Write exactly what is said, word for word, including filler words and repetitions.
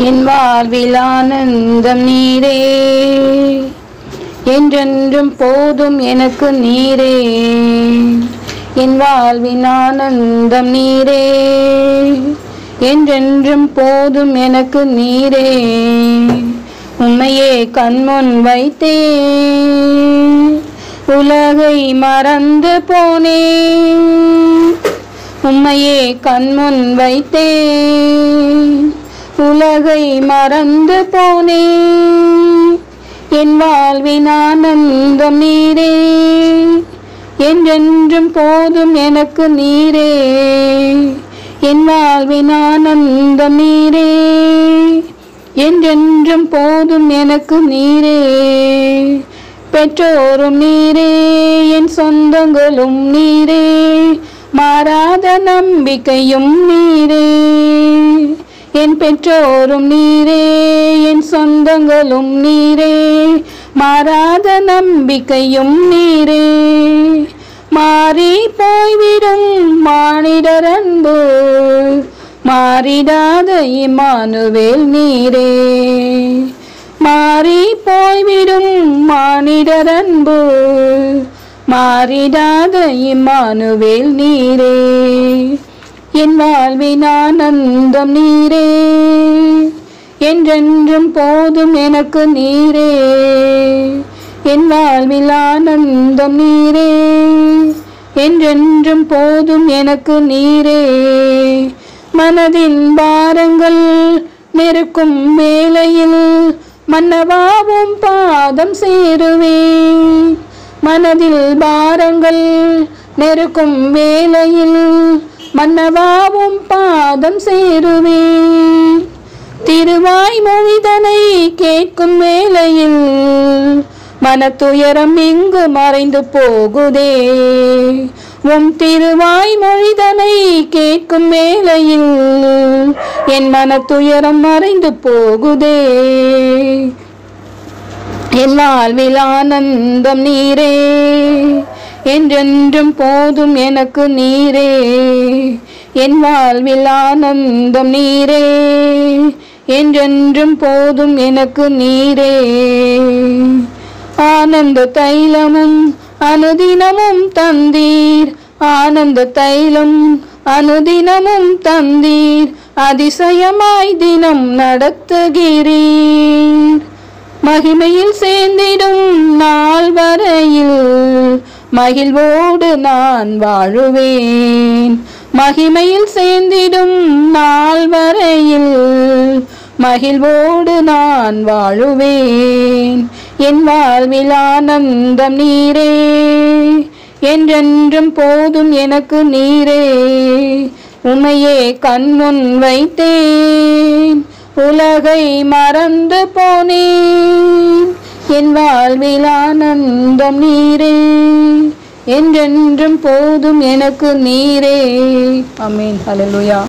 என் வாழ்வில் ஆனந்தம் நீரே, என்றென்றும் போதும் எனக்கு நீரே. என் வாழ்வின் ஆனந்தம் நீரே, என்றென்றும் போதும் எனக்கு நீரே. உம்மையே கண்முன் வைத்தேன், உலகை மறந்து போனேன். உம்மையே கண்முன் வைத்தேன், உலகை மறந்து போனேன். என் வாழ்வின் ஆனந்தம் நீரே, என்றென்றும் போதும் எனக்கு நீரே. என் வாழ்வின் ஆனந்தம் நீரே, என்றென்றும் போதும் எனக்கு நீரே. பெற்றோரும் நீரே, என் சொந்தங்களும் நீரே, மாறாத நம்பிக்கையும் நீரே. என் பெற்றோரும் நீரே, என் சொந்தங்களும் நீரே, மாறாத நம்பிக்கையும் நீரே. மாறி போய்விடும் மானிடர் அன்பு, மாறிடாத இம்மானுவேல் நீரே. மாறி போய்விடும் மானிடர் அன்பு, மாறிடாத இம்மானுவேல் நீரே. என் வாழ்வின் ஆனந்தம் நீரே, என்றென்றும் போதும் எனக்கு நீரே. என் வாழ்வில் ஆனந்தம் நீரே, என்றென்றும் போதும் எனக்கு நீரே. மனதின் பாரங்கள் நெருக்கும் வேளையில் மன்னவாவும் பாதம் சேருவேன். மனதில் பாரங்கள் நெருக்கும் வேளையில் மன்னவாவும் பாதம் சேருவேன். திருவாய் மொழிதனை கேட்கும் வேளையில் மனத்துயரம் இங்கு மறைந்து போகுதே. உம் திருவாய் மொழிதனை கேட்கும் வேளையில் என் மனத்துயரம் மறைந்து போகுதே. என் வாழ்வில் ஆனந்தம் நீரே, என்றென்றும் போதும் எனக்கு நீரே. என் வாழ்வில் ஆனந்தம் நீரே, என்றென்றும் போதும் எனக்கு நீரே. ஆனந்த தைலமும் அனுதினமும் தந்தீர், ஆனந்த தைலம் அனுதினமும் தந்தீர். அதிசயமாய் தினம் நடத்துகிறீர். மகிமையில் சேர்ந்திடும் நாள் வரையில் மகிழ்வோடு நான் வாழுவேன். மகிமையில் சேர்ந்திடும் நாள் வரையில் மகிழ்வோடு நான் வாழுவேன். என் வாழ்வில் ஆனந்தம் நீரே, என்றென்றும் போதும் எனக்கு நீரே. உம்மையே கண்முன் வைத்தேன், உலகை மறந்து போனேன். என் வாழ்வில் ஆனந்தம் நீரே, என்றென்றும் போதும் எனக்கு நீரே. ஆமென். ஹல்லேலூயா.